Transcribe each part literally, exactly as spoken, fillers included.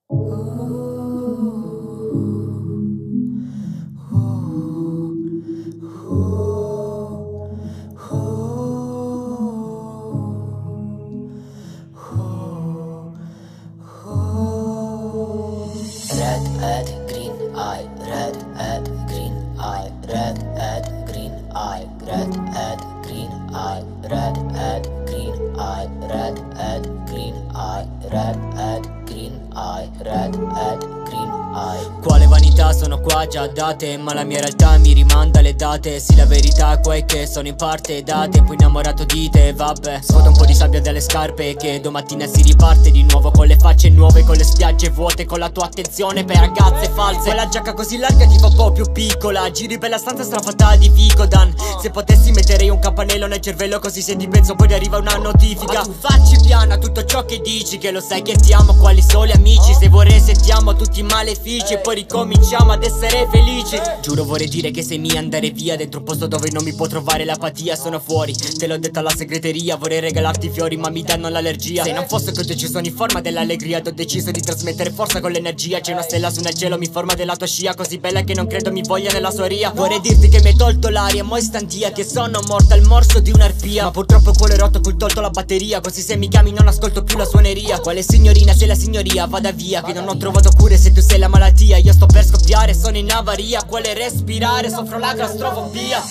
Red and green eye, red and green eye, red and green eye, red and green eye, red and green eye, red and green eye, red and green eye, red and green eye. Quale vanità, sono qua già date, ma la mia realtà mi rimanda alle date. Sì, la verità qua è che sono in parte da tempo innamorato di te, vabbè. Scuoto un po' di sabbia dalle scarpe, che domattina si riparte di nuovo, con le facce nuove, con le spiagge vuote, con la tua attenzione per ragazze false. Quella giacca così larga ti fa un po' più piccola, giri per la stanza strafatta di Vicodan. Se potessi metterei un campanello nel cervello, così se ti penso poi arriva una notifica. Ma tu facci piano a tutto ciò che dici, che lo sai che ti amo quali soli amici. Se vorrei settiamo tutti i malefici e poi ricominciamo ad essere felici. Giuro vorrei dire che sei mia, andare via dentro un posto dove non mi può trovare l'apatia. Sono fuori, te l'ho detto alla segreteria, vorrei regalarti fiori ma mi danno l'allergia. Se non fosse che ho deciso in forma dell'allegria, ho deciso di trasmettere forza con l'energia. C'è una stella su nel cielo, mi forma della tua scia, così bella che non credo mi voglia nella sua ria. Vorrei dirti che mi hai tolto l'aria, mo' istantia, che sono morta al morso di un'arpia. Ma purtroppo il cuore rotto, cui ho tolto la batteria, così se mi chiami non ascolto più la suoneria. Quale signorina sei la signoria, vada via, che non ho trovato cure se tu sei la malattia. Io sto per scoppiare, sono in avaria, quale respirare, soffro la claustrofobia.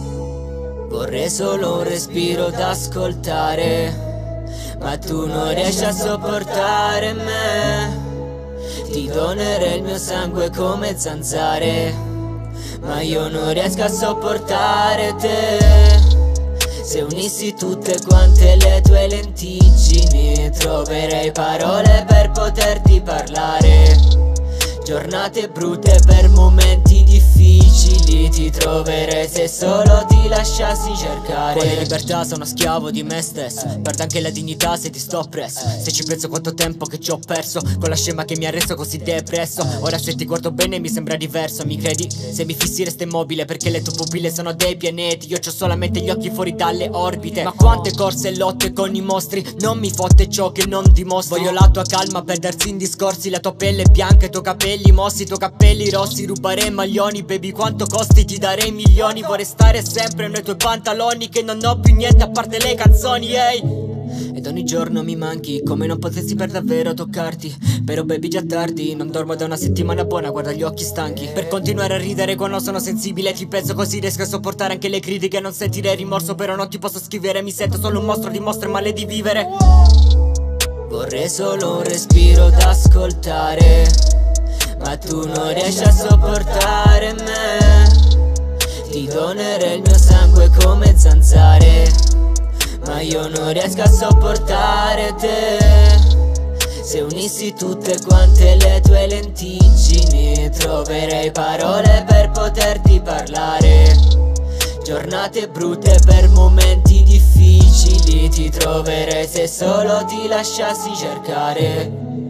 Vorrei solo un respiro da ascoltare, ma tu non riesci a sopportare me. Ti donerei il mio sangue come zanzare, ma io non riesco a sopportare te. Se unissi tutte quante le tue lentiggini, troverei parole per poterti parlare. Giornate brutte per momenti difficili, ti troverei se solo ti lasciassi cercare. Quale libertà, sono schiavo di me stesso, perdo anche la dignità se ti sto presso. Se ci penso quanto tempo che ci ho perso, con la scema che mi ha reso così depresso. Ora se ti guardo bene mi sembra diverso, mi credi? Se mi fissi resta immobile, perché le tue pupille sono dei pianeti, io c'ho solamente gli occhi fuori dalle orbite. Ma quante corse e lotte con i mostri, non mi fotte ciò che non dimostri. Voglio la tua calma per darsi in discorsi, la tua pelle bianca e i tuoi capelli mossi, i tuoi capelli rossi. Rubarei maglioni, baby quanto costi, ti darei milioni. Vorrei stare sempre nei tuoi pantaloni, che non ho più niente a parte le canzoni, ehi hey. Ed ogni giorno mi manchi, come non potessi per davvero toccarti. Però baby già tardi, non dormo da una settimana buona, guarda gli occhi stanchi. Per continuare a ridere quando sono sensibile, ti penso così riesco a sopportare anche le critiche. Non sentire rimorso però non ti posso scrivere, mi sento solo un mostro, dimostra il male di vivere. Vorrei solo un respiro da ascoltare, ma tu non riesci a sopportare me. Ti donerei il mio sangue come zanzare, ma io non riesco a sopportare te. Se unissi tutte quante le tue lentiggini, troverei parole per poterti parlare. Giornate brutte per momenti difficili, ti troverei se solo ti lasciassi cercare.